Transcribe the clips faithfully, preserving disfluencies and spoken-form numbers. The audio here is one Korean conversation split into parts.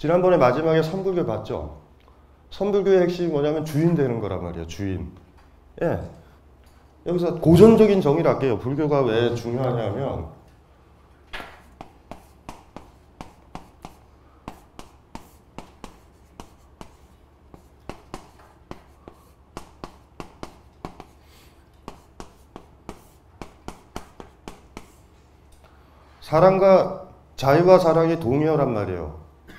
지난번에 마지막에 선불교 봤죠? 선불교의 핵심이 뭐냐면 주인 되는 거란 말이에요. 주인. 예. 여기서 고전적인 정의를 할게요. 불교가 왜 중요하냐면 사랑과 자유와 사랑이 동의어란 말이에요.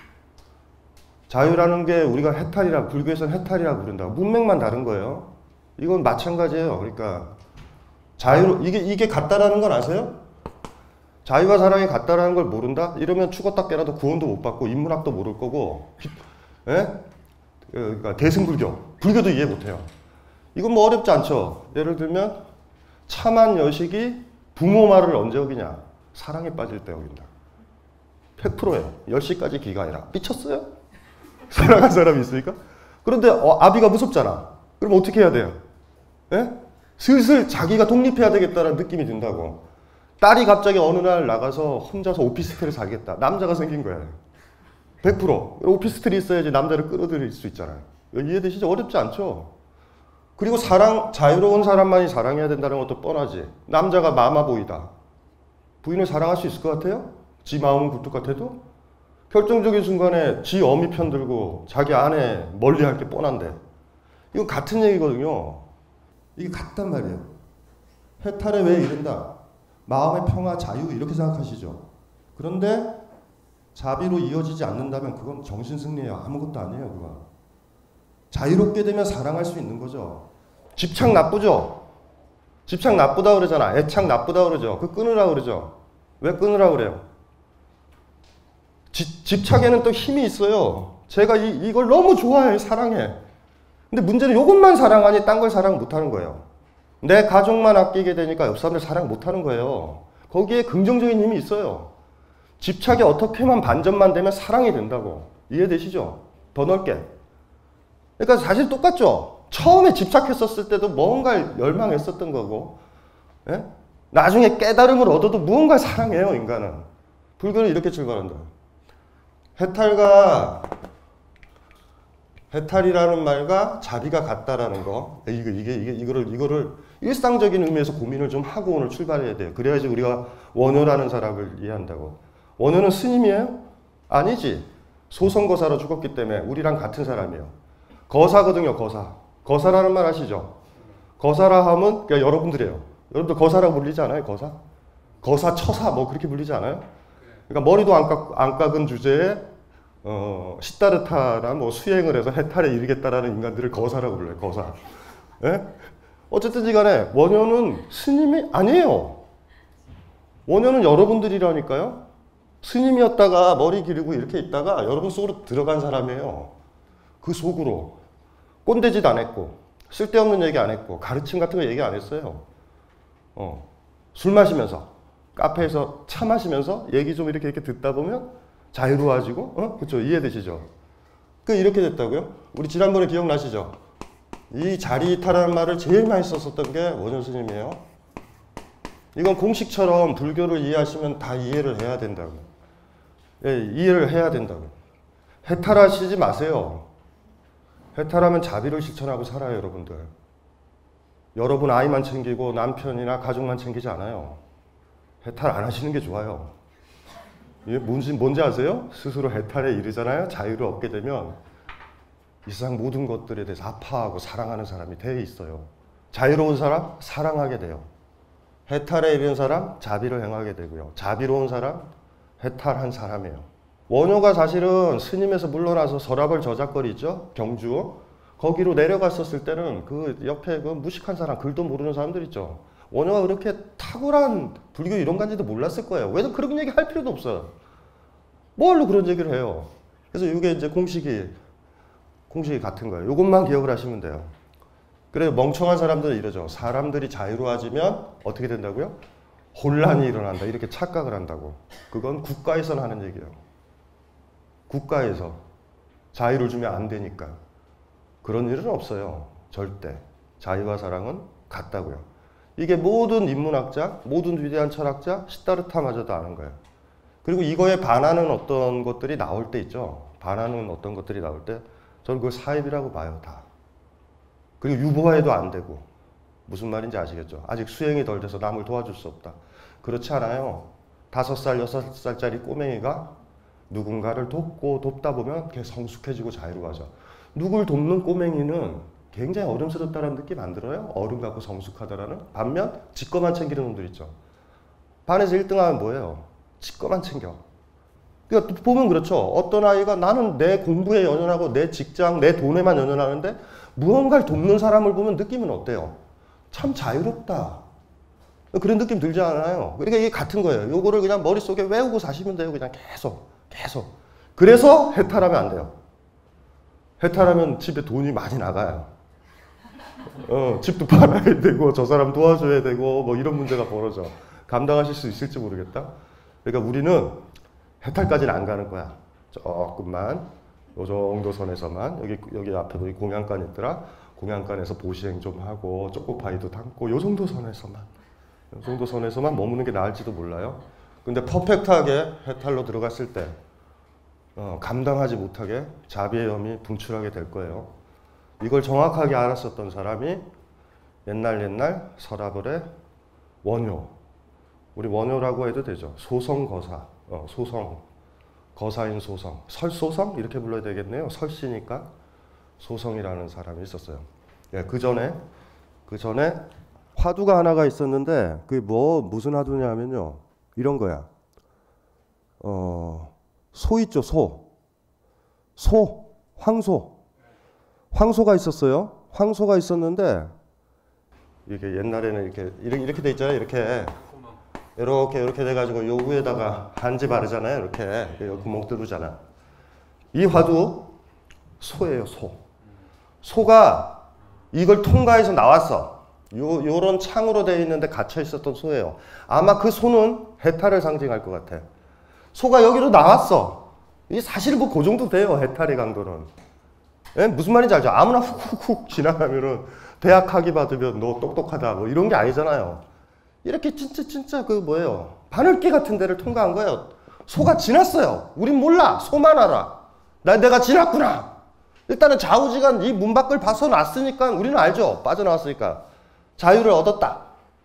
자유라는 게 우리가 해탈이라, 불교에서는 해탈이라고 부른다. 문맥만 다른 거예요. 이건 마찬가지예요. 그러니까 자유, 이게 이게 같다라는 건 아세요? 자유와 사랑이 같다라는 걸 모른다? 이러면 죽었다 깨라도 구원도 못 받고 인문학도 모를 거고, 예? 그러니까 대승불교, 불교도 이해 못 해요. 이건 뭐 어렵지 않죠. 예를 들면 참한 여식이 부모 말을 언제 어기냐? 사랑에 빠질 때 어긴다. 백 퍼센트예요. 열 시까지 기가 아니라. 미쳤어요? 사랑한 사람이 있으니까? 그런데 어, 아비가 무섭잖아. 그럼 어떻게 해야 돼요? 예? 슬슬 자기가 독립해야 되겠다는 느낌이 든다고. 딸이 갑자기 어느 날 나가서 혼자서 오피스텔에 살겠다. 남자가 생긴 거예요. 백 퍼센트. 오피스텔이 있어야지 남자를 끌어들일 수 있잖아요. 이해되시죠? 어렵지 않죠? 그리고 사랑, 자유로운 사람만이 사랑해야 된다는 것도 뻔하지. 남자가 마마보이다. 부인을 사랑할 수 있을 것 같아요? 지 마음은 굴뚝 같아도? 결정적인 순간에 지 어미 편들고 자기 아내 멀리할 게 뻔한데. 이건 같은 얘기거든요. 이게 같단 말이에요. 해탈에 왜 이른다? 마음의 평화, 자유 이렇게 생각하시죠. 그런데 자비로 이어지지 않는다면 그건 정신승리예요. 아무것도 아니에요. 그건. 자유롭게 되면 사랑할 수 있는 거죠. 집착 나쁘죠? 집착 나쁘다 그러잖아. 애착 나쁘다 그러죠. 그 끊으라 그러죠. 왜 끊으라 그래요? 지, 집착에는 또 힘이 있어요. 제가 이, 이걸 너무 좋아해. 사랑해. 근데 문제는 이것만 사랑하니 딴 걸 사랑 못하는 거예요. 내 가족만 아끼게 되니까 옆 사람들 사랑 못하는 거예요. 거기에 긍정적인 힘이 있어요. 집착에 어떻게만 반전만 되면 사랑이 된다고. 이해되시죠? 더 넓게. 그러니까 사실 똑같죠? 처음에 집착했었을 때도 뭔가를 열망했었던 거고, 예? 나중에 깨달음을 얻어도 무언가를 사랑해요, 인간은. 불교는 이렇게 출발한다. 해탈과, 해탈이라는 말과 자비가 같다라는 거. 이게, 이게, 이게, 이거를, 이거를 일상적인 의미에서 고민을 좀 하고 오늘 출발해야 돼요. 그래야지 우리가 원효라는 사람을 이해한다고. 원효는 스님이에요? 아니지. 소선거사로 죽었기 때문에 우리랑 같은 사람이에요. 거사거든요, 거사. 거사라는 말 아시죠? 거사라 하면 그러니까 여러분들이에요. 여러분들 거사라고 불리지 않아요? 거사? 거사, 처사 뭐 그렇게 불리지 않아요? 그러니까 머리도 안, 깎, 안 깎은 주제에 어, 시다르타나 뭐 수행을 해서 해탈에 이르겠다라는 인간들을 거사라고 불러요. 거사. 예? 어쨌든 간에 원효는 스님이 아니에요. 원효는 여러분들이라니까요. 스님이었다가 머리 기르고 이렇게 있다가 여러분 속으로 들어간 사람이에요. 그 속으로. 꼰대짓 안 했고 쓸데없는 얘기 안 했고 가르침 같은 거 얘기 안 했어요. 어, 술 마시면서 카페에서 차 마시면서 얘기 좀 이렇게 이렇게 듣다 보면 자유로워지고, 어? 그쵸? 이해되시죠? 그 이렇게 됐다고요? 우리 지난번에 기억나시죠? 이 자리이탈하는 말을 제일 많이 썼었던 게 원효 스님이에요. 이건 공식처럼 불교를 이해하시면 다 이해를 해야 된다고. 예, 이해를 해야 된다고. 해탈하시지 마세요. 해탈하면 자비를 실천하고 살아요, 여러분들. 여러분 아이만 챙기고 남편이나 가족만 챙기지 않아요. 해탈 안 하시는 게 좋아요. 이게 뭔지, 뭔지 아세요? 스스로 해탈에 이르잖아요. 자유를 얻게 되면 이 세상 모든 것들에 대해서 아파하고 사랑하는 사람이 돼 있어요. 자유로운 사람, 사랑하게 돼요. 해탈에 이른 사람, 자비를 행하게 되고요. 자비로운 사람, 해탈한 사람이에요. 원효가 사실은 스님에서 물러나서 서랍을 저작거리죠. 경주. 거기로 내려갔었을 때는 그 옆에 그 무식한 사람, 글도 모르는 사람들 있죠. 원효가 그렇게 탁월한 불교 이론가인지도 몰랐을 거예요. 왜 그런 얘기 할 필요도 없어요. 뭘로 그런 얘기를 해요. 그래서 이게 이제 공식이, 공식이 같은 거예요. 이것만 기억을 하시면 돼요. 그래서 멍청한 사람들은 이러죠. 사람들이 자유로워지면 어떻게 된다고요? 혼란이 일어난다. 이렇게 착각을 한다고. 그건 국가에서는 하는 얘기예요. 국가에서 자유를 주면 안 되니까. 그런 일은 없어요. 절대. 자유와 사랑은 같다고요. 이게 모든 인문학자, 모든 위대한 철학자, 시다르타마저도 아는 거예요. 그리고 이거에 반하는 어떤 것들이 나올 때 있죠. 반하는 어떤 것들이 나올 때 저는 그걸 사입이라고 봐요. 다. 그리고 유보화해도 안 되고. 무슨 말인지 아시겠죠? 아직 수행이 덜 돼서 남을 도와줄 수 없다. 그렇지 않아요. 다섯 살, 여섯 살짜리 꼬맹이가 누군가를 돕고 돕다 보면 걔 성숙해지고 자유로워져. 누굴 돕는 꼬맹이는 굉장히 어른스럽다는 느낌 안 들어요? 어른 갖고 성숙하다라는. 반면 지 거만 챙기는 놈들 있죠. 반에서 일 등 하면 뭐예요? 지 거만 챙겨. 그러니까 보면 그렇죠. 어떤 아이가 나는 내 공부에 연연하고 내 직장, 내 돈에만 연연하는데 무언가를 돕는 사람을 보면 느낌은 어때요? 참 자유롭다. 그런 느낌 들지 않아요? 그러니까 이게 같은 거예요. 요거를 그냥 머릿속에 외우고 사시면 돼요. 그냥 계속, 계속. 그래서 해탈하면 안 돼요. 해탈하면 집에 돈이 많이 나가요. 어, 집도 팔아야 되고, 저 사람 도와줘야 되고, 뭐 이런 문제가 벌어져. 감당하실 수 있을지 모르겠다. 그러니까 우리는 해탈까지는 안 가는 거야. 조금만, 요 정도 선에서만. 여기, 여기 앞에도 공양간 있더라. 공양간에서 보시행 좀 하고, 초코파이도 담고, 요 정도 선에서만. 요 정도 선에서만 머무는 게 나을지도 몰라요. 근데 퍼펙트하게 해탈로 들어갔을 때, 어, 감당하지 못하게 자비의 염이 분출하게 될 거예요. 이걸 정확하게 알았었던 사람이 옛날 옛날 서라벌의 원효. 우리 원효라고 해도 되죠. 소성거사. 어, 소성. 거사인 소성. 설소성? 이렇게 불러야 되겠네요. 설씨니까 소성이라는 사람이 있었어요. 예, 그 전에, 그 전에 화두가 하나가 있었는데, 그게 뭐, 무슨 화두냐면요. 이런 거야. 어, 소 있죠, 소. 소. 황소. 황소가 있었어요. 황소가 있었는데, 이게 옛날에는 이렇게, 이렇게, 이렇게 돼 있잖아요. 이렇게. 이렇게, 이렇게 돼가지고, 요 위에다가 한지 바르잖아요. 이렇게. 여기 구멍 뚫으잖아. 이 화두, 소예요, 소. 소가 이걸 통과해서 나왔어. 요, 요런 창으로 되어 있는데 갇혀 있었던 소예요. 아마 그 소는 해탈을 상징할 것 같아. 소가 여기로 나왔어. 이게 사실 뭐 그 정도 돼요. 해탈의 강도는. 예? 무슨 말인지 알죠? 아무나 훅훅훅 지나가면은 대학 학위 받으면 너 똑똑하다 뭐 이런 게 아니잖아요. 이렇게 진짜 진짜 그 뭐예요? 바늘길 같은 데를 통과한 거예요. 소가 지났어요. 우린 몰라. 소만 알아. 나 내가 지났구나. 일단은 좌우지간 이 문 밖을 벗어났으니까 우리는 알죠. 빠져나왔으니까. 자유를 얻었다.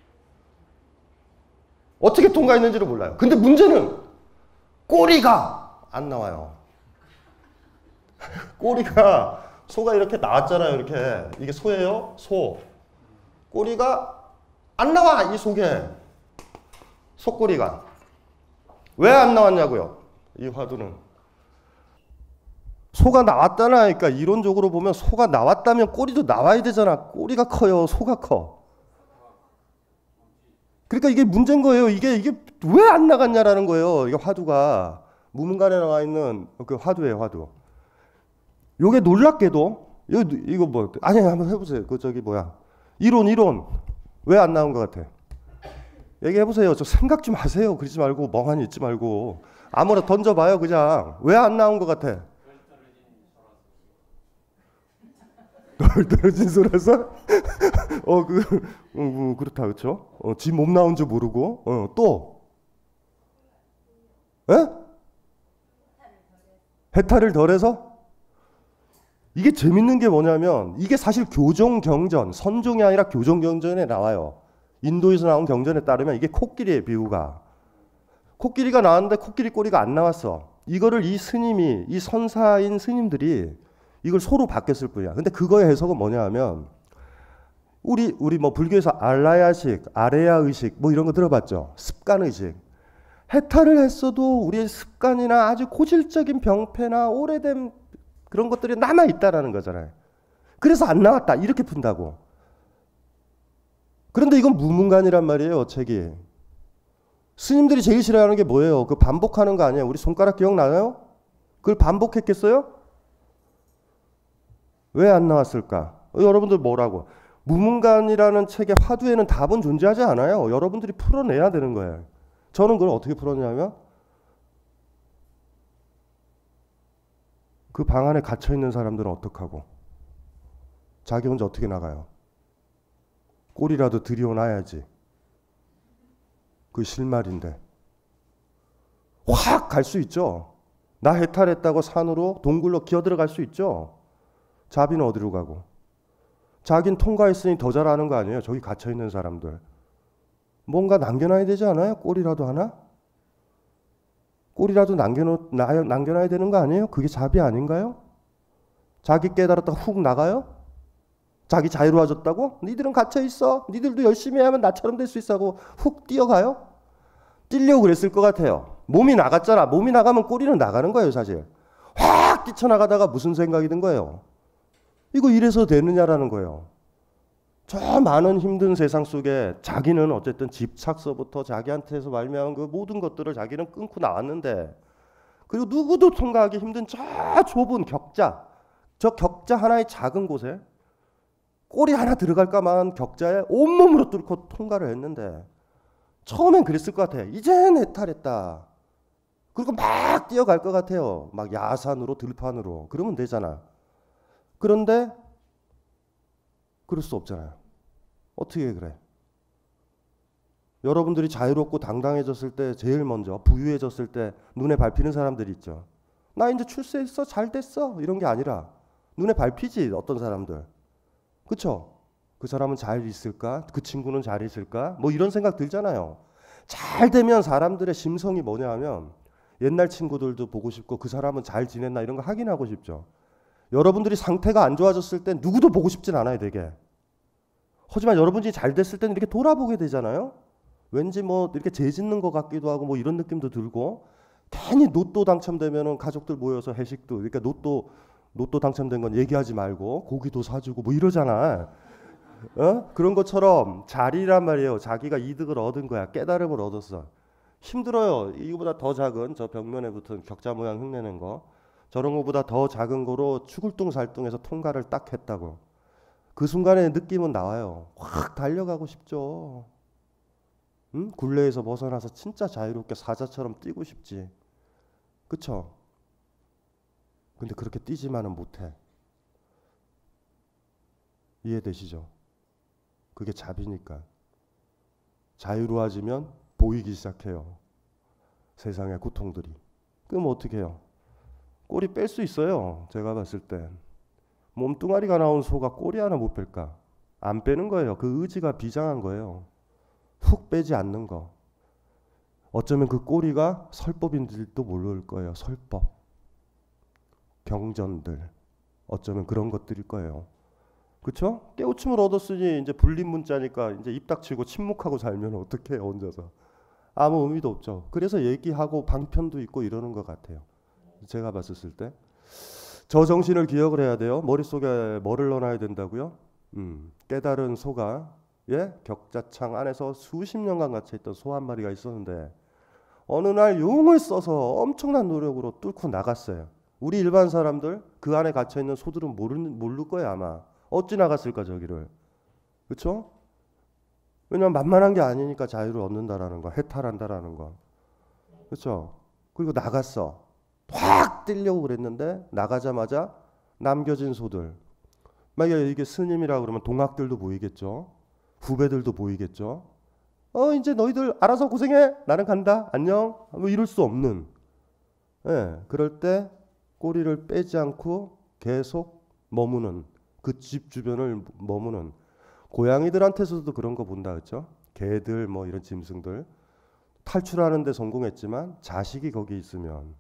어떻게 통과했는지를 몰라요. 근데 문제는 꼬리가 안 나와요. 꼬리가 소가 이렇게 나왔잖아요. 이렇게. 이게 소예요? 소. 꼬리가 안 나와. 이 속에. 속꼬리가. 왜 안 나왔냐고요. 이 화두는. 소가 나왔다나 하니까 이론적으로 보면 소가 나왔다면 꼬리도 나와야 되잖아. 꼬리가 커요. 소가 커. 그러니까 이게 문제인 거예요. 이게 이게 왜 안 나갔냐라는 거예요. 이게 화두가 무문간에 나와 있는 그 화두예요. 화두. 요게 놀랍게도 이거 이거 뭐 아니 한번 해보세요. 그 저기 뭐야 이론 이론 왜 안 나온 것 같아? 얘기해 보세요. 저 생각 좀 하세요. 그러지 말고 멍하니 있지 말고 아무나 던져봐요. 그냥 왜 안 나온 것 같아? 널 떨어진 소라서? 어, 그, 어, 어, 그렇다, 그쵸? 어, 지 몸 나온 줄 모르고, 어, 또? 에? 해탈을 덜해서? 이게 재밌는 게 뭐냐면, 이게 사실 교종경전, 선종이 아니라 교종경전에 나와요. 인도에서 나온 경전에 따르면 이게 코끼리의 비유가. 코끼리가 나왔는데 코끼리 꼬리가 안 나왔어. 이거를 이 스님이, 이 선사인 스님들이 이걸 소로 바뀌었을 뿐이야. 근데 그거의 해석은 뭐냐 하면 우리 우리 뭐 불교에서 알라야식, 아레야 의식 뭐 이런 거 들어봤죠? 습관 의식. 해탈을 했어도 우리의 습관이나 아주 고질적인 병폐나 오래된 그런 것들이 남아 있다라는 거잖아요. 그래서 안 나왔다. 이렇게 푼다고. 그런데 이건 무문간이란 말이에요, 책이. 스님들이 제일 싫어하는 게 뭐예요? 그 반복하는 거 아니에요? 우리 손가락 기억나요? 그걸 반복했겠어요? 왜 안 나왔을까? 여러분들 뭐라고? 무문간이라는 책의 화두에는 답은 존재하지 않아요. 여러분들이 풀어내야 되는 거예요. 저는 그걸 어떻게 풀었냐면 그 방 안에 갇혀있는 사람들은 어떡하고 자기 혼자 어떻게 나가요? 꼬리라도 들여놔야지. 그 실말인데 확 갈 수 있죠. 나 해탈했다고 산으로 동굴로 기어 들어갈 수 있죠. 자비는 어디로 가고? 자긴 통과했으니 더 잘하는 거 아니에요? 저기 갇혀있는 사람들. 뭔가 남겨놔야 되지 않아요? 꼴이라도 하나? 꼴이라도 남겨놓, 남겨놔야 되는 거 아니에요? 그게 자비 아닌가요? 자기 깨달았다가 훅 나가요? 자기 자유로워졌다고? 니들은 갇혀있어. 니들도 열심히 하면 나처럼 될 수 있어 하고 훅 뛰어가요? 뛰려고 그랬을 것 같아요. 몸이 나갔잖아. 몸이 나가면 꼬리는 나가는 거예요, 사실. 확 뛰쳐나가다가 무슨 생각이 든 거예요? 이거 이래서 되느냐라는 거예요. 저 많은 힘든 세상 속에 자기는 어쨌든 집착서부터 자기한테서 말미암은 그 모든 것들을 자기는 끊고 나왔는데, 그리고 누구도 통과하기 힘든 저 좁은 격자, 저 격자 하나의 작은 곳에 꼬리 하나 들어갈까만 격자에 온몸으로 뚫고 통과를 했는데, 처음엔 그랬을 것 같아요. 이젠 해탈했다. 그리고 막 뛰어갈 것 같아요. 막 야산으로 들판으로. 그러면 되잖아. 그런데 그럴 수 없잖아요. 어떻게 그래? 여러분들이 자유롭고 당당해졌을 때, 제일 먼저 부유해졌을 때 눈에 밟히는 사람들이 있죠. 나 이제 출세했어, 잘 됐어, 이런 게 아니라 눈에 밟히지, 어떤 사람들. 그쵸? 그 사람은 잘 있을까? 그 친구는 잘 있을까? 뭐 이런 생각 들잖아요. 잘 되면 사람들의 심성이 뭐냐 하면 옛날 친구들도 보고 싶고 그 사람은 잘 지냈나 이런 거 확인하고 싶죠. 여러분들이 상태가 안 좋아졌을 땐 누구도 보고 싶진 않아요, 되게. 하지만 여러분이 잘 됐을 때는 이렇게 돌아보게 되잖아요. 왠지 뭐 이렇게 죄 짓는 것 같기도 하고 뭐 이런 느낌도 들고, 괜히 로또 당첨되면은 가족들 모여서 회식도, 그러니까 로또 로또 당첨된 건 얘기하지 말고 고기도 사주고 뭐 이러잖아. 어? 그런 것처럼 자리란 말이에요. 자기가 이득을 얻은 거야. 깨달음을 얻었어. 힘들어요. 이거보다 더 작은 저 벽면에 붙은 격자 모양 흉내낸 거, 저런 거보다 더 작은 거로 추글뚱살뚱해서 통과를 딱 했다고. 그 순간에 느낌은 나와요. 확 달려가고 싶죠. 응? 굴레에서 벗어나서 진짜 자유롭게 사자처럼 뛰고 싶지. 그쵸? 근데 그렇게 뛰지만은 못해. 이해되시죠? 그게 자비니까. 자유로워지면 보이기 시작해요. 세상의 고통들이. 그럼 어떻게 해요? 꼬리 뺄 수 있어요. 제가 봤을 땐. 몸뚱아리가 나온 소가 꼬리 하나 못 뺄까? 안 빼는 거예요. 그 의지가 비장한 거예요. 훅 빼지 않는 거. 어쩌면 그 꼬리가 설법인들도 모를 거예요. 설법. 경전들. 어쩌면 그런 것들일 거예요. 그렇죠? 깨우침을 얻었으니 이제 불린 문자니까 이제 입 닥치고 침묵하고 살면 어떻게 해요, 혼자서. 아무 의미도 없죠. 그래서 얘기하고 방편도 있고 이러는 것 같아요. 제가 봤을 때. 저 정신을 기억을 해야 돼요. 머릿속에 뭐를 넣어놔야 된다고요? 음, 깨달은 소가, 예? 격자창 안에서 수십 년간 갇혀있던 소 한 마리가 있었는데 어느 날 용을 써서 엄청난 노력으로 뚫고 나갔어요. 우리 일반 사람들 그 안에 갇혀있는 소들은 모르는, 모를 거예요 아마. 어찌 나갔을까 저기를. 그렇죠? 왜냐면 만만한 게 아니니까 자유를 얻는다라는 거, 해탈한다라는 거. 그렇죠? 그리고 나갔어. 확 뛰려고 그랬는데 나가자마자 남겨진 소들. 만약에 이게 스님이라 그러면 동학들도 보이겠죠. 후배들도 보이겠죠. 어 이제 너희들 알아서 고생해. 나는 간다. 안녕. 뭐 이럴 수 없는. 예, 그럴 때 꼬리를 빼지 않고 계속 머무는, 그 집 주변을 머무는. 고양이들한테서도 그런 거 본다, 그렇죠? 개들 뭐 이런 짐승들 탈출하는 데 성공했지만 자식이 거기 있으면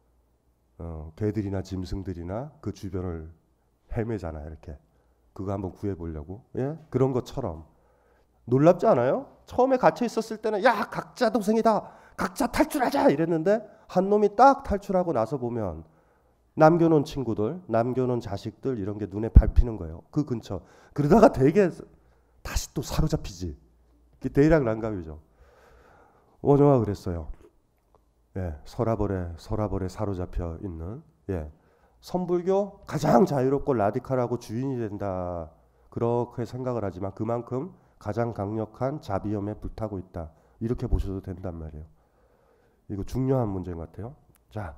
어, 개들이나 짐승들이나 그 주변을 헤매잖아요. 이렇게 그거 한번 구해보려고. 예? 그런 것처럼 놀랍지 않아요? 처음에 갇혀 있었을 때는 야 각자 동생이다, 각자 탈출하자 이랬는데 한 놈이 딱 탈출하고 나서 보면 남겨놓은 친구들, 남겨놓은 자식들 이런 게 눈에 밟히는 거예요. 그 근처. 그러다가 되게 다시 또 사로잡히지. 그게 대략란감이죠. 원효가 그랬어요. 예, 서라벌에 서라벌에 사로잡혀 있는, 예, 선불교 가장 자유롭고 라디칼하고 주인이 된다 그렇게 생각을 하지만 그만큼 가장 강력한 자비염에 불타고 있다 이렇게 보셔도 된단 말이에요. 이거 중요한 문제인 것 같아요. 자,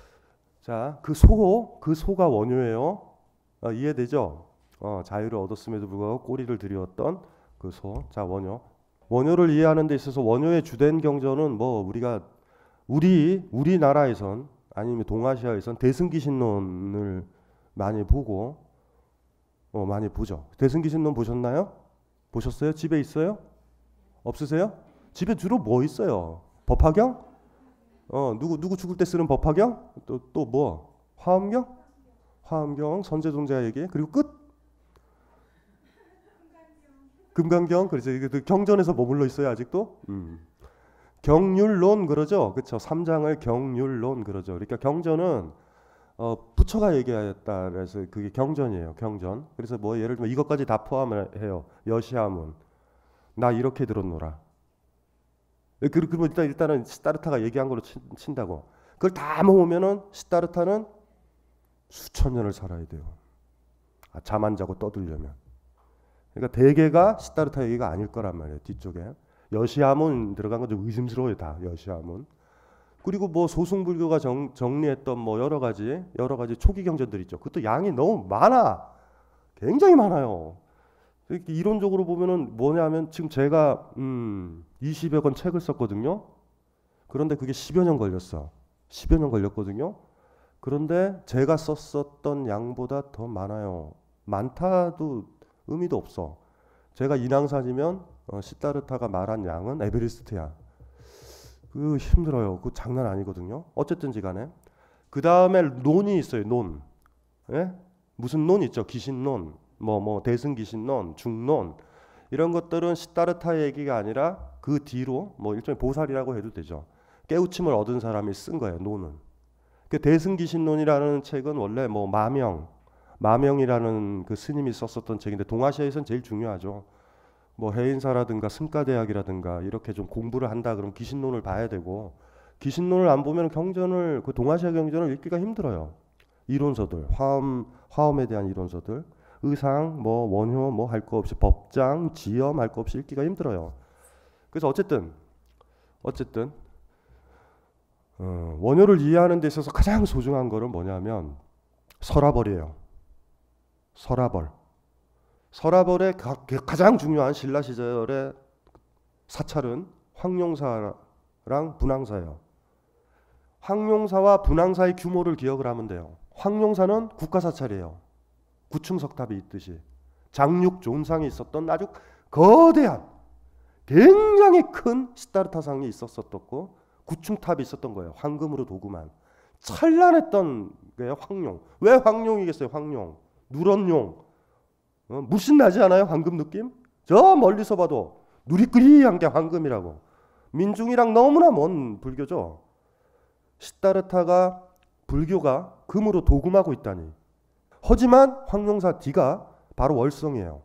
자, 그 소, 그 소가 원효예요. 어, 이해되죠? 어, 자유를 얻었음에도 불구하고 꼬리를 들이었던 그 소. 자, 원효. 원효를 이해하는 데 있어서 원효의 주된 경전은 뭐 우리가 우리 우리나라에선 아니면 동아시아에선 대승기신론을 많이 보고 어, 많이 보죠. 대승기신론 보셨나요? 보셨어요? 집에 있어요? 없으세요? 집에 주로 뭐 있어요? 법화경? 어, 누구 누구 죽을 때 쓰는 법화경? 또 또 뭐? 화엄경? 화엄경, 선제동자 얘기. 그리고 끝. 금강경. 그래서 이게 경전에서 머물러 있어요, 아직도? 음. 경률론 그러죠. 그렇죠. 삼 장을 경률론 그러죠. 그러니까 경전은 어, 부처가 얘기하였다. 그래서 그게 경전이에요. 경전. 그래서 뭐 예를 들면 이것까지 다 포함해요. 여시아문. 나 이렇게 들었노라. 그러면 일단 일단은 시다르타가 얘기한 걸로 친, 친다고. 그걸 다 모으면은 시다르타는 수천 년을 살아야 돼요. 아, 잠 안 자고 떠들려면. 그러니까 대개가 시다르타 얘기가 아닐 거란 말이에요. 뒤쪽에 여시아문 들어간 건 좀 의심스러워요. 다 여시아문. 그리고 뭐 소승불교가 정, 정리했던 뭐 여러 가지 여러 가지 초기 경전들 있죠. 그것도 양이 너무 많아. 굉장히 많아요. 이론적으로 보면은 뭐냐면 지금 제가 음, 이십여 권 책을 썼거든요. 그런데 그게 십여 년 걸렸어. 십여 년 걸렸거든요. 그런데 제가 썼었던 양보다 더 많아요. 많다도 의미도 없어. 제가 인왕산이면 어, 시다르타가 말한 양은 에베레스트야. 그 힘들어요. 그 장난 아니거든요. 어쨌든지 간에. 그 다음에 논이 있어요. 논. 예? 무슨 논 있죠? 귀신론, 뭐, 뭐, 대승귀신론, 중론. 이런 것들은 시다르타 얘기가 아니라 그 뒤로 뭐 일종의 보살이라고 해도 되죠. 깨우침을 얻은 사람이 쓴 거예요. 논은. 그 대승귀신론이라는 책은 원래 뭐 마명, 마명이라는 그 스님이 썼었던 책인데 동아시아에서는 제일 중요하죠. 뭐 해인사라든가 승가대학이라든가 이렇게 좀 공부를 한다 그러면 귀신론을 봐야 되고 귀신론을 안 보면 경전을 그 동아시아 경전을 읽기가 힘들어요. 이론서들, 화엄 화엄에 대한 이론서들, 의상, 뭐 원효 뭐 할 거 없이 법장, 지엄 할 거 없이 읽기가 힘들어요. 그래서 어쨌든 어쨌든 어, 원효를 이해하는 데 있어서 가장 소중한 거는 뭐냐면 서라벌이에요. 서라벌. 서라벌의 가, 가장 중요한 신라 시절의 사찰은 황룡사랑 분황사예요. 황룡사와 분황사의 규모를 기억을 하면 돼요. 황룡사는 국가사찰이에요. 구층석탑이 있듯이 장육 존상이 있었던 아주 거대한 굉장히 큰 시다르타상이 있었었고 구층탑이 있었던 거예요. 황금으로 도구만. 찬란했던 게 황룡. 왜 황룡이겠어요? 황룡. 누런용. 어, 물씬 나지 않아요? 황금 느낌? 저 멀리서 봐도 누리끼리한 게 황금이라고. 민중이랑 너무나 먼 불교죠. 시다르타가 불교가 금으로 도금하고 있다니. 하지만 황룡사 뒤가 바로 월성이에요.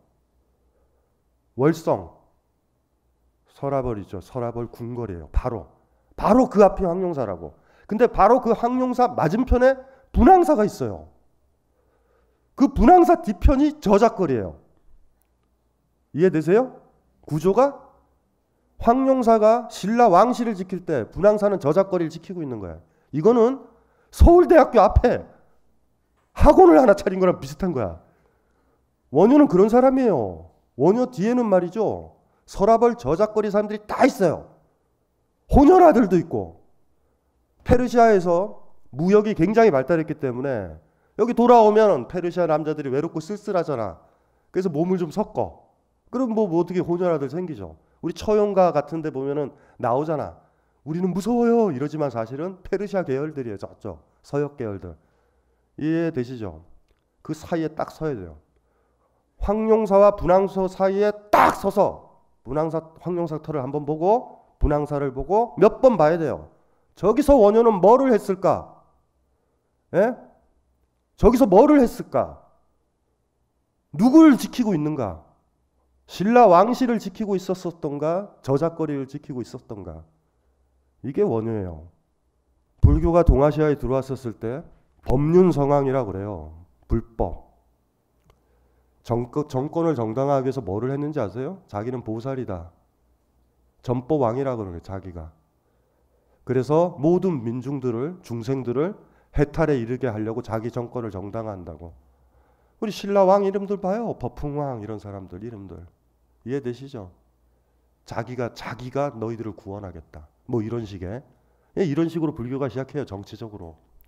월성. 서라벌이죠. 서라벌 궁궐이에요. 바로. 바로 그 앞이 황룡사라고. 근데 바로 그 황룡사 맞은편에 분황사가 있어요. 그 분황사 뒤편이 저작거리예요. 이해되세요? 구조가 황룡사가 신라 왕실을 지킬 때 분황사는 저작거리를 지키고 있는 거야. 이거는 서울대학교 앞에 학원을 하나 차린 거랑 비슷한 거야. 원효는 그런 사람이에요. 원효 뒤에는 말이죠. 서라벌 저작거리 사람들이 다 있어요. 혼혈아들도 있고. 페르시아에서 무역이 굉장히 발달했기 때문에 여기 돌아오면 페르시아 남자들이 외롭고 쓸쓸하잖아. 그래서 몸을 좀 섞어. 그럼 뭐, 뭐 어떻게 혼혈아들 생기죠. 우리 처용가 같은 데 보면은 나오잖아. 우리는 무서워요 이러지만 사실은 페르시아 계열들이에요. 저쪽 서역 계열들. 이해되시죠? 그 사이에 딱 서야 돼요. 황룡사와 분황사 사이에 딱 서서 분황사 황룡사 터를 한번 보고 분황사를 보고 몇 번 봐야 돼요. 저기서 원효는 뭐를 했을까? 예? 저기서 뭐를 했을까? 누구를 지키고 있는가? 신라 왕실을 지키고 있었던가? 저작거리를 지키고 있었던가? 이게 원효예요. 불교가 동아시아에 들어왔었을 때 법륜성황이라고 그래요. 불법. 정권, 정권을 정당화하기 위해서 뭐를 했는지 아세요? 자기는 보살이다. 전법왕이라고 그러는 거예요. 자기가. 그래서 모든 민중들을 중생들을 해탈에 이르게 하려고 자기 정권을 정당화한다고. 우리 신라왕 이름들 봐요. 법흥왕 이런 사람들 이름들. 이해되시죠? 자기가 자기가 너희들을 구원하겠다. 뭐 이런 식의. 이런 식으로 불교가 시작해요. 정치적으로.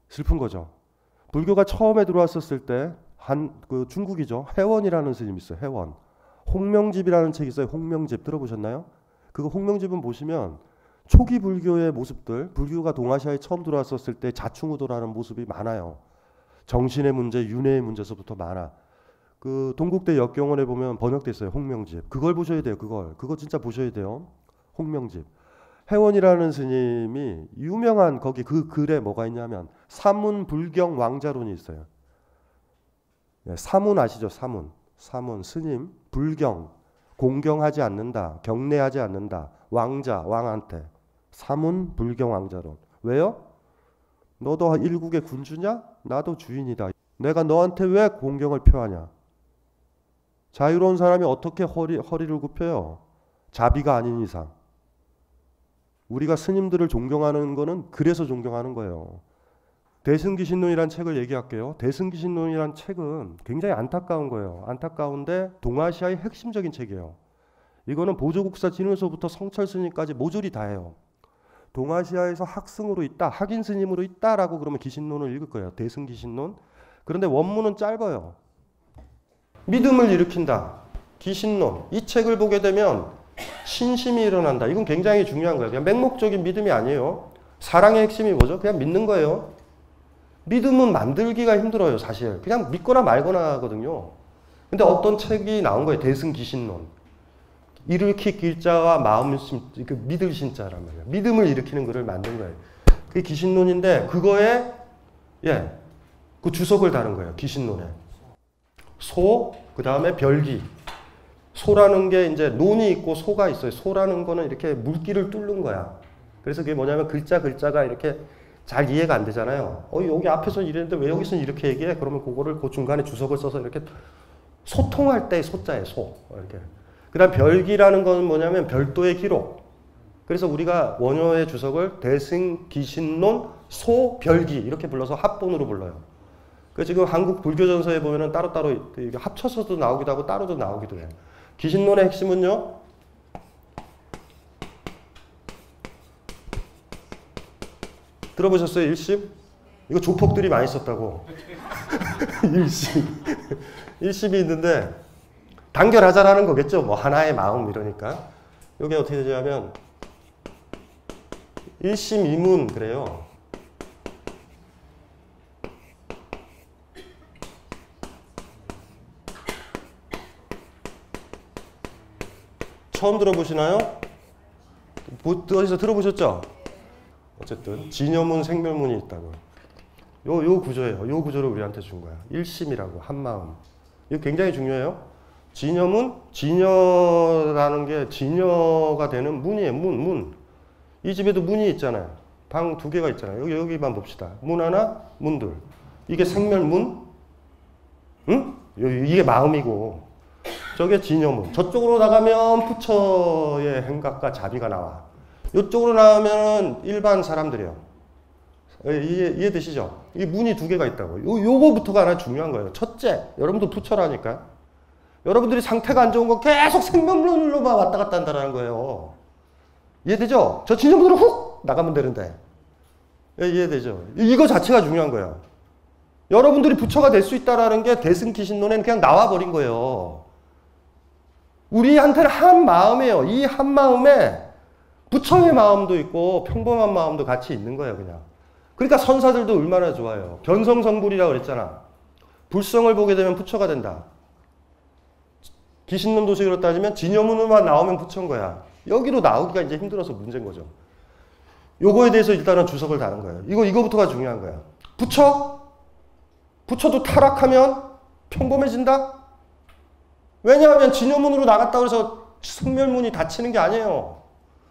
슬픈 거죠. 불교가 처음에 들어왔었을 때 한 그 중국이죠. 해원이라는 스님이 있어요. 해원. 홍명집이라는 책이 있어요. 홍명집 들어보셨나요? 그거 홍명집은 보시면 초기 불교의 모습들, 불교가 동아시아에 처음 들어왔었을 때 자충우도라는 모습이 많아요. 정신의 문제, 윤회의 문제서부터 많아. 그 동국대 역경원에 보면 번역됐어요. 홍명집. 그걸 보셔야 돼요. 그걸. 그거 진짜 보셔야 돼요. 홍명집. 해원이라는 스님이 유명한 거기 그 글에 뭐가 있냐면 사문 불경 왕자론이 있어요. 네, 사문 아시죠? 사문. 사문 스님 불경 공경하지 않는다. 경례하지 않는다. 왕자 왕한테 사문 불경 왕자론. 왜요? 너도 일국의 군주냐? 나도 주인이다. 내가 너한테 왜 공경을 표하냐? 자유로운 사람이 어떻게 허리, 허리를 굽혀요? 자비가 아닌 이상. 우리가 스님들을 존경하는 거는 그래서 존경하는 거예요. 대승기신론이란 책을 얘기할게요. 대승기신론이란 책은 굉장히 안타까운 거예요. 안타까운데 동아시아의 핵심적인 책이에요. 이거는 보조국사 진울서부터 성철 스님까지 모조리 다 해요. 동아시아에서 학승으로 있다, 학인 스님으로 있다라고 그러면 기신론을 읽을 거예요. 대승기신론. 그런데 원문은 짧아요. 믿음을 일으킨다. 기신론. 이 책을 보게 되면 신심이 일어난다. 이건 굉장히 중요한 거예요. 그냥 맹목적인 믿음이 아니에요. 사랑의 핵심이 뭐죠? 그냥 믿는 거예요. 믿음은 만들기가 힘들어요, 사실. 그냥 믿거나 말거나 하거든요. 근데 어떤 책이 나온 거예요. 대승기신론. 일으키 길자와 마음 심, 그 믿을 신자란 말이에요. 믿음을 일으키는 글을 만든 거예요. 그게 기신론인데 그거에 예, 그 주석을 다는 거예요. 기신론에. 소, 그 다음에 별기. 소라는 게 이제 논이 있고 소가 있어요. 소라는 거는 이렇게 물기를 뚫는 거야. 그래서 그게 뭐냐면 글자 글자가 이렇게 잘 이해가 안 되잖아요. 어, 여기 앞에서 이랬는데 왜 여기서는 이렇게 얘기해? 그러면 그거를 그 중간에 주석을 써서 이렇게 소통할 때 소자예요. 소. 이렇게. 그 다음 별기라는 건 뭐냐면 별도의 기록. 그래서 우리가 원효의 주석을 대승기신론 소별기 이렇게 불러서 합본으로 불러요. 그 지금 한국 불교전서에 보면은 따로따로 합쳐서도 나오기도 하고 따로도 나오기도 해요. 기신론의 핵심은요. 들어보셨어요? 일심? 이거 조폭들이 많이 썼다고. 일심. 일심이 있는데 단결하자라는 거겠죠. 뭐 하나의 마음 이러니까. 이게 어떻게 되냐면 일심이문 그래요. 처음 들어보시나요? 어디서 들어보셨죠? 어쨌든 진여문 생멸문이 있다고. 요, 요 구조예요. 요 구조를 우리한테 준 거야. 일심이라고 한마음. 이거 굉장히 중요해요. 진여문, 진여라는 게 진여가 되는 문이에요. 문, 문. 이 집에도 문이 있잖아요. 방 두 개가 있잖아요. 여기 여기만 봅시다. 문 하나, 문 둘. 이게 생멸문. 응? 이게 마음이고. 저게 진여문. 저쪽으로 나가면 부처의 행각과 자비가 나와. 이쪽으로 나오면 일반 사람들이에요. 이해, 이해되시죠? 이 문이 두 개가 있다고. 요, 요거부터가 하나 중요한 거예요. 첫째, 여러분도 부처라니까. 여러분들이 상태가 안 좋은 거 계속 생명론으로만 왔다 갔다 한다는 거예요. 이해되죠? 저 진여문으로 훅 나가면 되는데. 예, 이해되죠? 이거 자체가 중요한 거예요. 여러분들이 부처가 될 수 있다는 게 대승기신론에는 그냥 나와버린 거예요. 우리한테는 한 마음이에요. 이 한 마음에 부처의 마음도 있고 평범한 마음도 같이 있는 거예요. 그냥. 그러니까 선사들도 얼마나 좋아요. 견성성불이라고 그랬잖아. 불성을 보게 되면 부처가 된다. 기신론 도식으로 따지면 진여문으로만 나오면 부처인 거야. 여기로 나오기가 이제 힘들어서 문제인 거죠. 요거에 대해서 일단은 주석을 다는 거예요. 이거, 이거부터가 중요한 거야. 부처? 부처도 타락하면 평범해진다? 왜냐하면 진여문으로 나갔다고 해서 승멸문이 닫히는 게 아니에요.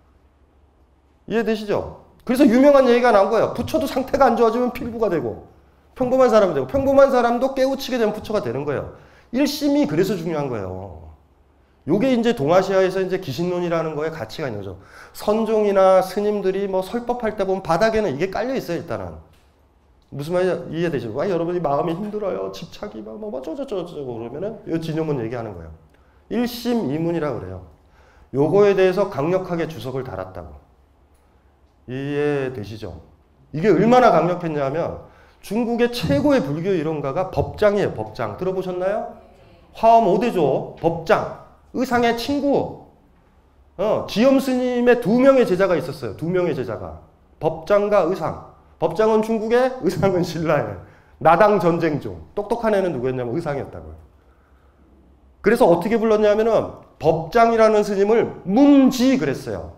이해되시죠? 그래서 유명한 얘기가 나온 거예요. 부처도 상태가 안 좋아지면 필부가 되고 평범한 사람이 되고 평범한 사람도 깨우치게 되면 부처가 되는 거예요. 일심이 그래서 중요한 거예요. 요게 이제 동아시아에서 이제 기신론이라는 거에 가치가 있는 거죠. 선종이나 스님들이 뭐 설법할 때 보면 바닥에는 이게 깔려 있어요, 일단은. 무슨 말인지 이해되시죠? 아, 여러분이 마음이 힘들어요. 집착이 막 뭐 어쩌저쩌고 그러면은 이 진여문 얘기하는 거예요. 일심 이문이라고 그래요. 요거에 대해서 강력하게 주석을 달았다고. 이해되시죠? 이게 얼마나 강력했냐면 중국의 최고의 불교 이론가가 법장이에요. 법장. 들어보셨나요? 화엄 오대조 법장. 의상의 친구. 어, 지엄 스님의 두 명의 제자가 있었어요. 두 명의 제자가. 법장과 의상. 법장은 중국에, 의상은 신라에. 나당 전쟁 중. 똑똑한 애는 누구였냐면 의상이었다고요. 그래서 어떻게 불렀냐면은 법장이라는 스님을 문지 그랬어요.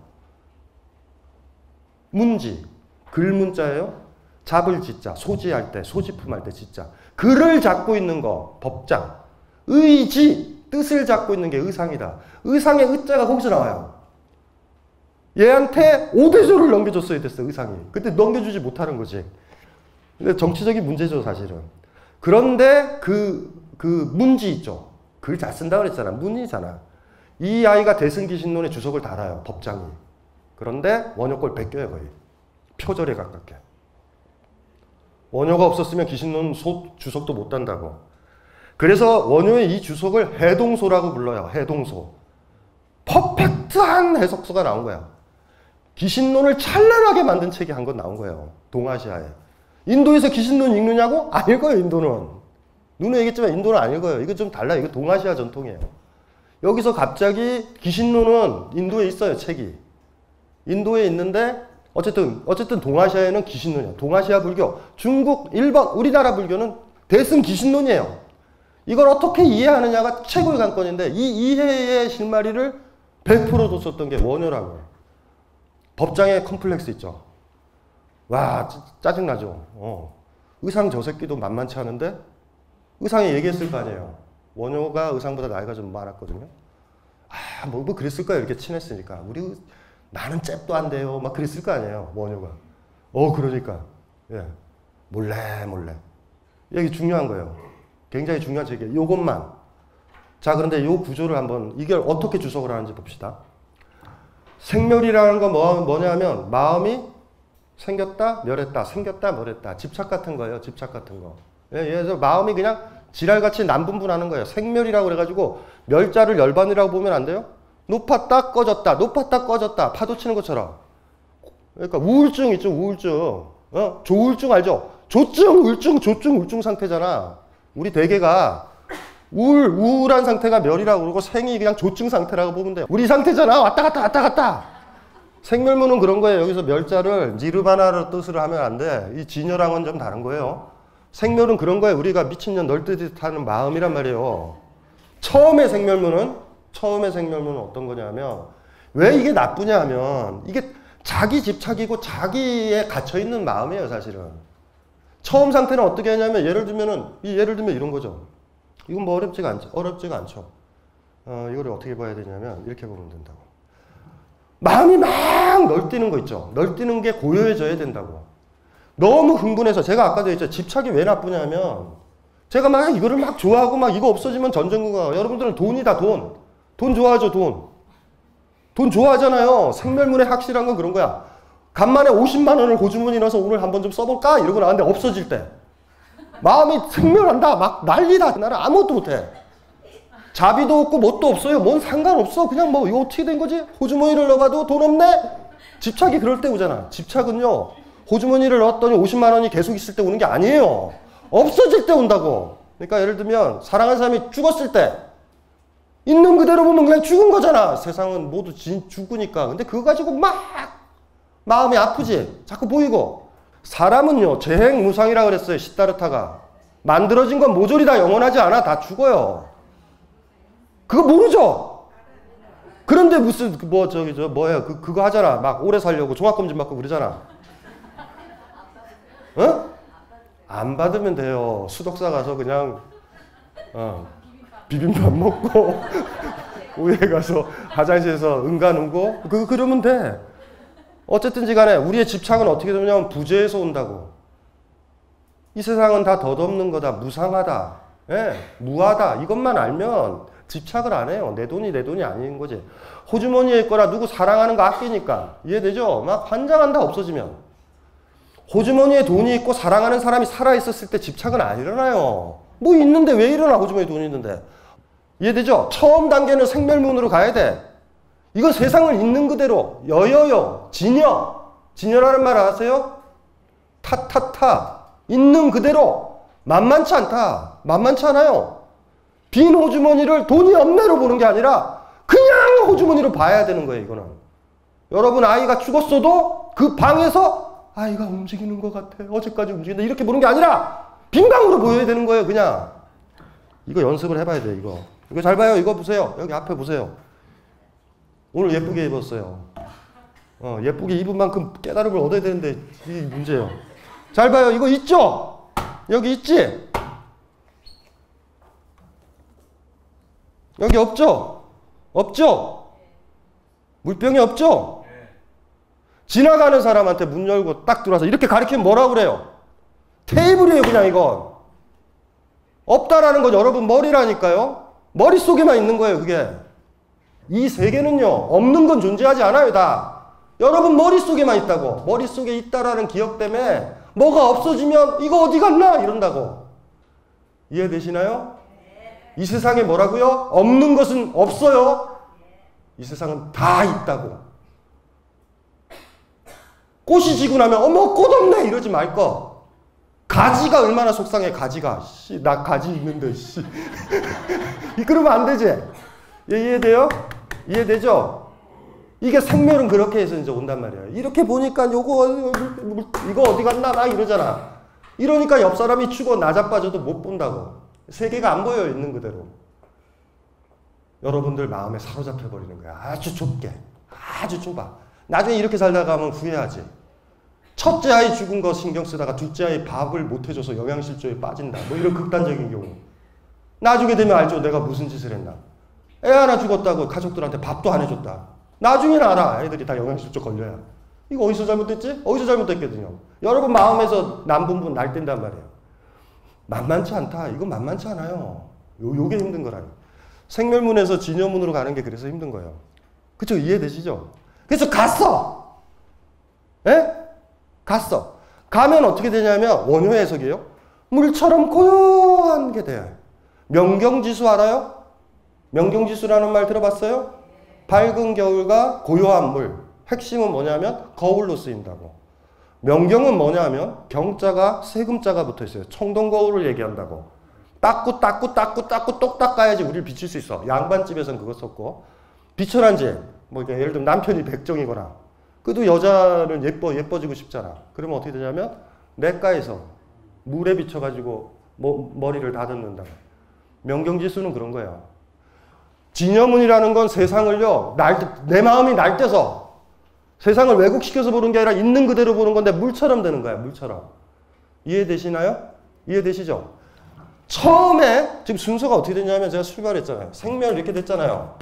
문지. 글문자예요. 잡을 지자. 소지할 때, 소지품할 때 지자. 글을 잡고 있는 거. 법장. 의지. 뜻을 잡고 있는 게 의상이다. 의상의 의자가 거기서 나와요. 얘한테 오대조를 넘겨줬어야 됐어, 의상이. 그때 넘겨주지 못하는 거지. 근데 정치적인 문제죠, 사실은. 그런데 그, 그 문지 있죠. 글 잘 쓴다고 그랬잖아. 문이잖아. 이 아이가 대승기신론에 주석을 달아요, 법장이. 그런데 원효 걸 뺏겨요, 거의. 표절에 가깝게. 원효가 없었으면 기신론 소, 주석도 못 단다고. 그래서 원효의 이 주석을 해동소라고 불러요. 해동소. 퍼펙트한 해석서가 나온 거야. 기신론을 찬란하게 만든 책이 한 권 나온 거예요. 동아시아에. 인도에서 기신론 읽느냐고? 안 읽어요, 인도는. 누누 얘기했지만 인도는 안 읽어요. 이거 좀 달라요. 이거 동아시아 전통이에요. 여기서 갑자기 기신론은 인도에 있어요, 책이. 인도에 있는데 어쨌든 어쨌든 동아시아에는 기신론이에요. 동아시아 불교, 중국, 일본, 우리나라 불교는 대승 기신론이에요. 이걸 어떻게 이해하느냐가 최고의 관건인데 이 이해의 실마리를 백 퍼센트 줬었던 게 원효라고요. 법장의 컴플렉스 있죠. 와, 짜증나죠. 어. 의상 저 새끼도 만만치 않은데 의상에 얘기했을 거 아니에요. 원효가 의상보다 나이가 좀 많았거든요. 아, 뭐, 뭐 그랬을 거예요. 이렇게 친했으니까. 우리 나는 잽도 안 돼요. 막 그랬을 거 아니에요. 원효가. 어, 그러니까. 예. 몰래 몰래. 이게 중요한 거예요. 굉장히 중요한 책이에요. 요것만. 자, 그런데 요 구조를 한번 이걸 어떻게 주석을 하는지 봅시다. 생멸이라는 건 뭐, 뭐냐면 마음이 생겼다, 멸했다, 생겼다, 멸했다. 집착 같은 거예요. 집착 같은 거. 예, 그래서 마음이 그냥 지랄같이 남분분하는 거예요. 생멸이라고 그래가지고 멸자를 열반이라고 보면 안 돼요? 높았다, 꺼졌다, 높았다, 꺼졌다. 파도 치는 것처럼. 그러니까 우울증 있죠, 우울증. 어? 조울증 알죠? 조증, 우울증, 조증, 우울증 상태잖아. 우리 대개가 우울, 우울한 상태가 멸이라고 그러고 생이 그냥 조증 상태라고 보면 돼요. 우리 상태잖아. 왔다 갔다 왔다 갔다. 생멸문은 그런 거예요. 여기서 멸자를 니르바나로 뜻을 하면 안 돼. 이 진여랑은 좀 다른 거예요. 생멸은 그런 거예요. 우리가 미친년 널뛰듯 하는 마음이란 말이에요. 처음에 생멸문은 처음에 생멸문은 어떤 거냐면 왜 이게 나쁘냐 하면 이게 자기 집착이고 자기에 갇혀있는 마음이에요, 사실은. 처음 상태는 어떻게 하냐면 예를 들면은 이 예를 들면 이런 거죠. 이건 뭐 어렵지가 않죠. 어렵지가 않죠. 어, 이거를 어떻게 봐야 되냐면 이렇게 보면 된다고. 마음이 막 널뛰는 거 있죠. 널뛰는 게 고요해져야 된다고. 너무 흥분해서 제가 아까도 했죠. 집착이 왜 나쁘냐면 제가 막 이거를 막 좋아하고 막 이거 없어지면 전쟁구가 여러분들은 돈이다 돈. 돈 좋아하죠 돈. 돈 좋아하잖아요. 생멸문의 확실한 건 그런 거야. 간만에 오십만 원을 고주머니 넣어서 오늘 한번 좀 써볼까? 이러고 나왔는데 없어질 때. 마음이 생멸한다. 막 난리다. 그날은 아무것도 못해. 자비도 없고 뭣도 없어요. 뭔 상관없어. 그냥 뭐 이거 어떻게 된 거지? 호주머니를 넣어봐도 돈 없네? 집착이 그럴 때 오잖아. 집착은요. 호주머니를 넣었더니 오십만 원이 계속 있을 때 오는 게 아니에요. 없어질 때 온다고. 그러니까 예를 들면 사랑하는 사람이 죽었을 때 있는 그대로 보면 그냥 죽은 거잖아. 세상은 모두 진, 죽으니까. 근데 그거 가지고 막 마음이 아프지. 자꾸 보이고. 사람은요. 재행무상이라 그랬어요. 시다르타가. 만들어진 건 모조리 다 영원하지 않아. 다 죽어요. 그거 모르죠? 그런데 무슨 뭐 저기 저 뭐야 그 그거 하잖아. 막 오래 살려고 종합검진 받고 그러잖아. 어? 안 받으면 돼요. 수덕사 가서 그냥 어, 비빔밥 먹고 우에 가서 화장실에서 응가 누고 그 그러면 돼. 어쨌든지 간에 우리의 집착은 어떻게 되냐면 부재에서 온다고. 이 세상은 다 덧없는 거다. 무상하다. 예, 무하다. 이것만 알면 집착을 안 해요. 내 돈이 내 돈이 아닌 거지. 호주머니에 있거나 누구 사랑하는 거 아끼니까. 이해되죠? 막 환장한다 없어지면. 호주머니에 돈이 있고 사랑하는 사람이 살아있었을 때 집착은 안 일어나요. 뭐 있는데 왜 일어나 호주머니에 돈이 있는데. 이해되죠? 처음 단계는 생멸문으로 가야 돼. 이건 세상을 있는 그대로 여여여 진여. 진여라는 말 아세요? 타타타. 있는 그대로. 만만치 않다. 만만치 않아요. 빈 호주머니를 돈이 없네로 보는 게 아니라 그냥 호주머니로 봐야 되는 거예요. 이거는. 여러분 아이가 죽었어도 그 방에서 아이가 움직이는 것 같아. 어제까지 움직인다. 이렇게 보는 게 아니라 빈 방으로 보여야 되는 거예요. 그냥. 이거 연습을 해봐야 돼. 이거. 이거 잘 봐요. 이거 보세요. 여기 앞에 보세요. 오늘 예쁘게 입었어요. 어, 예쁘게 입은 만큼 깨달음을 얻어야 되는데 이게 문제예요. 잘 봐요. 이거 있죠? 여기 있지? 여기 없죠? 없죠? 물병이 없죠? 지나가는 사람한테 문 열고 딱 들어와서 이렇게 가리키면 뭐라고 그래요? 테이블이에요. 그냥 이건. 없다라는 건 여러분 머리라니까요. 머릿속에만 있는 거예요. 그게. 이 세계는요. 없는 건 존재하지 않아요. 다. 여러분 머릿속에만 있다고. 머릿속에 있다라는 기억 때문에 뭐가 없어지면 이거 어디 갔나 이런다고. 이해되시나요? 이 세상에 뭐라고요? 없는 것은 없어요. 이 세상은 다 있다고. 꽃이 지고 나면 어머 꽃 없네 이러지 말 거. 가지가 얼마나 속상해. 가지가. 씨, 나 가지 있는데 씨. 그러면 안 되지. 이해돼요? 이해되죠? 이게 생멸은 그렇게 해서 이제 온단 말이에요. 이렇게 보니까 요거 이거 어디 갔나 막 이러잖아. 이러니까 옆 사람이 죽어 나 자빠져도 못 본다고. 세계가 안 보여요. 있는 그대로. 여러분들 마음에 사로잡혀 버리는 거야. 아주 좁게. 아주 좁아. 나중에 이렇게 살다가 하면 후회하지. 첫째 아이 죽은 거 신경 쓰다가 둘째 아이 밥을 못 해줘서 영양실조에 빠진다. 뭐 이런 극단적인 경우. 나중에 되면 알죠. 내가 무슨 짓을 했나. 애 하나 죽었다고 가족들한테 밥도 안 해줬다. 나중에는 알아. 애들이 다 영양실조 걸려야. 이거 어디서 잘못됐지? 어디서 잘못됐거든요. 여러분 마음에서 남분분 날뛴단 말이에요. 만만치 않다. 이건 만만치 않아요. 요, 요게 힘든 거라니. 생멸문에서 진여문으로 가는 게 그래서 힘든 거예요. 그쵸? 이해되시죠? 그래서 갔어. 예? 갔어. 가면 어떻게 되냐면 원효 해석이에요. 물처럼 고요한 게 돼. 명경지수 알아요? 명경지수라는 말 들어봤어요? 밝은 겨울과 고요한 물. 핵심은 뭐냐면 거울로 쓰인다고. 명경은 뭐냐면 경자가 세금자가 붙어 있어요. 청동거울을 얘기한다고. 닦고 닦고 닦고 닦고 똑 닦아야지 우리를 비칠 수 있어. 양반집에서는 그거 썼고. 비천한지 뭐 예를 들면 남편이 백정이거나 그래도 여자는 예뻐 예뻐지고 싶잖아. 그러면 어떻게 되냐면 냇가에서 물에 비춰가지고 뭐, 머리를 다듬는다. 명경지수는 그런 거예요. 진여문이라는 건 세상을요 날, 내 마음이 날때서 세상을 왜곡시켜서 보는 게 아니라 있는 그대로 보는 건데 물처럼 되는 거야. 물처럼. 이해되시나요? 이해되시죠? 처음에 지금 순서가 어떻게 됐냐면 제가 출발했잖아요. 생멸 이렇게 됐잖아요.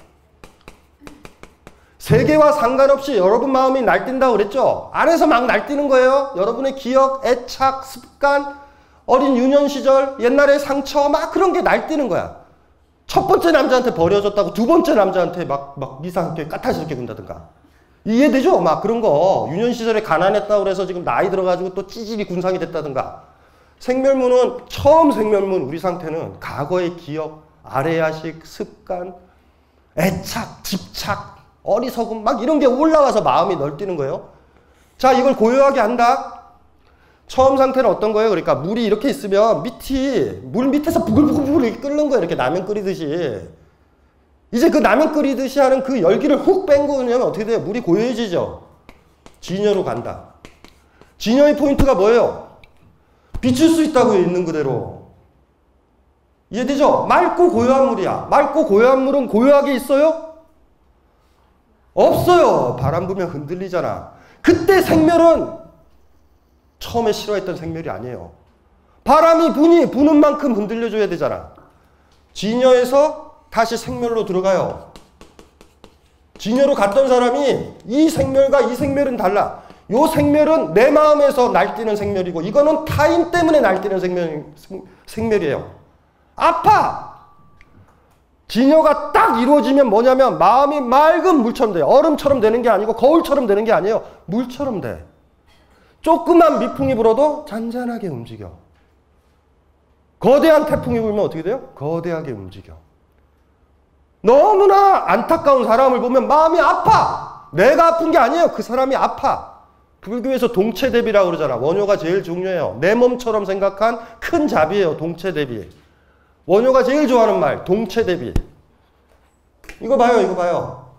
세계와 상관없이 여러분 마음이 날뛴다고 그랬죠? 안에서 막 날뛰는 거예요. 여러분의 기억, 애착, 습관, 어린 유년 시절, 옛날의 상처 막 그런 게 날뛰는 거야. 첫 번째 남자한테 버려졌다고 두 번째 남자한테 막, 막 이상하게 까탈스럽게 군다든가. 이해되죠? 막 그런 거. 유년 시절에 가난했다고 그래서 지금 나이 들어가지고 또 찌질이 군상이 됐다든가. 생멸문은 처음 생멸문 우리 상태는 과거의 기억, 아래야식, 습관, 애착, 집착, 어리석음 막 이런 게 올라와서 마음이 널뛰는 거예요. 자, 이걸 고요하게 한다. 처음 상태는 어떤 거예요? 그러니까 물이 이렇게 있으면 밑이 물 밑에서 부글부글 이렇게 끓는 거예요. 이렇게 라면 끓이듯이. 이제 그 라면 끓이듯이 하는 그 열기를 훅 뺀 거냐면 어떻게 돼요? 물이 고요해지죠. 진여로 간다. 진여의 포인트가 뭐예요? 비출 수 있다고요. 있는 그대로. 이해되죠? 맑고 고요한 물이야. 맑고 고요한 물은 고요하게 있어요? 없어요. 바람 불면 흔들리잖아. 그때 생멸은 처음에 싫어했던 생멸이 아니에요. 바람이 부니 부는 만큼 흔들려줘야 되잖아. 진여에서 다시 생멸로 들어가요. 진여로 갔던 사람이 이 생멸과 이 생멸은 달라. 요 생멸은 내 마음에서 날뛰는 생멸이고 이거는 타인 때문에 날뛰는 생멸, 생멸이에요. 아파! 진여가 딱 이루어지면 뭐냐면 마음이 맑은 물처럼 돼요. 얼음처럼 되는 게 아니고 거울처럼 되는 게 아니에요. 물처럼 돼. 조그만 미풍이 불어도 잔잔하게 움직여. 거대한 태풍이 불면 어떻게 돼요? 거대하게 움직여. 너무나 안타까운 사람을 보면 마음이 아파. 내가 아픈 게 아니에요. 그 사람이 아파. 불교에서 동체 대비라고 그러잖아. 원효가 제일 중요해요. 내 몸처럼 생각한 큰 잡이에요. 동체 대비. 원효가 제일 좋아하는 말, 동체 대비. 이거 봐요, 이거 봐요.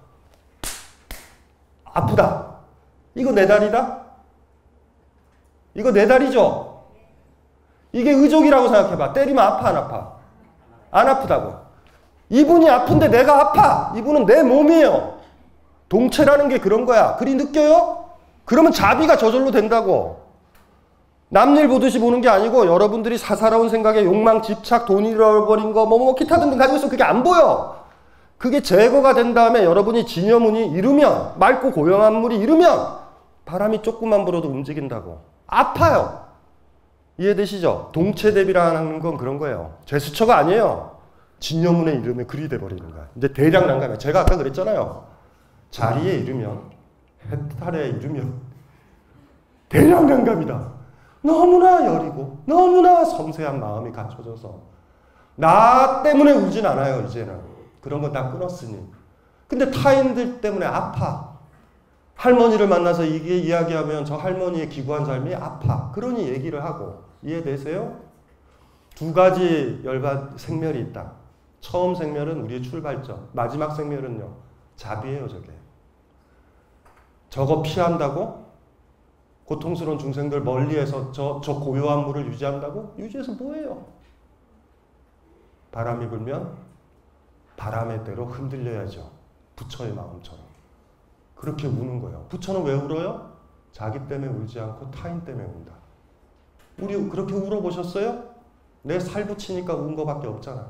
아프다. 이거 내 다리다? 이거 내 다리죠? 이게 의족이라고 생각해봐. 때리면 아파, 안 아파? 안 아프다고. 이분이 아픈데 내가 아파. 이분은 내 몸이에요. 동체라는 게 그런 거야. 그리 느껴요? 그러면 자비가 저절로 된다고. 남일 보듯이 보는 게 아니고 여러분들이 사사로운 생각에 욕망, 집착, 돈 잃어버린 거, 뭐, 뭐, 기타 등등 가지고 있으면 그게 안 보여. 그게 제거가 된 다음에 여러분이 진여문이 이르면, 맑고 고요한 물이 이르면 바람이 조금만 불어도 움직인다고. 아파요. 이해되시죠? 동체 대비라는 건 그런 거예요. 제스처가 아니에요. 진여문에 이르면 그리 돼버리는 거야. 이제 대량 난감해. 제가 아까 그랬잖아요. 자리에 이르면, 해탈에 이르면 대량 난감이다. 너무나 여리고 너무나 섬세한 마음이 갖춰져서 나 때문에 울진 않아요. 이제는. 그런 건 다 끊었으니. 근데 타인들 때문에 아파. 할머니를 만나서 이게 이야기하면 저 할머니의 기구한 삶이 아파. 그러니 얘기를 하고. 이해되세요? 두 가지 열반 생멸이 있다. 처음 생멸은 우리의 출발점. 마지막 생멸은요. 자비예요, 저게. 저거 피한다고? 고통스러운 중생들 멀리에서 저, 저 고요한 물을 유지한다고? 유지해서 뭐예요? 바람이 불면 바람의 대로 흔들려야죠. 부처의 마음처럼. 그렇게 우는 거예요. 부처는 왜 울어요? 자기 때문에 울지 않고 타인 때문에 운다. 우리 그렇게 울어보셨어요? 내 살 붙이니까 운 거밖에 없잖아.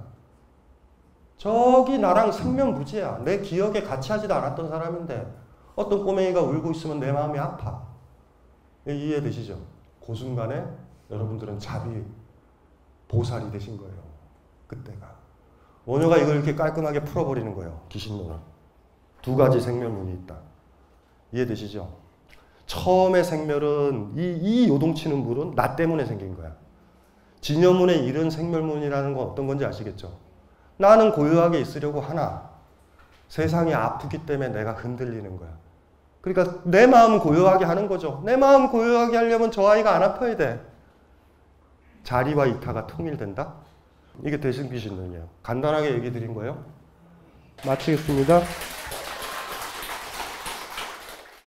저기 나랑 생면부지야. 내 기억에 같이 하지도 않았던 사람인데 어떤 꼬맹이가 울고 있으면 내 마음이 아파. 이해되시죠? 그 순간에 여러분들은 자비, 보살이 되신 거예요. 그때가. 원효가 이걸 이렇게 깔끔하게 풀어버리는 거예요. 기신론을. 두 가지 생멸문이 있다. 이해되시죠? 처음에 생멸은 이, 이 요동치는 물은 나 때문에 생긴 거야. 진여문에 이른 생멸문이라는 건 어떤 건지 아시겠죠? 나는 고요하게 있으려고 하나 세상이 아프기 때문에 내가 흔들리는 거야. 그러니까 내 마음 고요하게 하는 거죠. 내 마음 고요하게 하려면 저 아이가 안 아파야 돼. 자리와 이타가 통일된다? 이게 대승기신론이에요. 간단하게 얘기 드린 거예요. 마치겠습니다.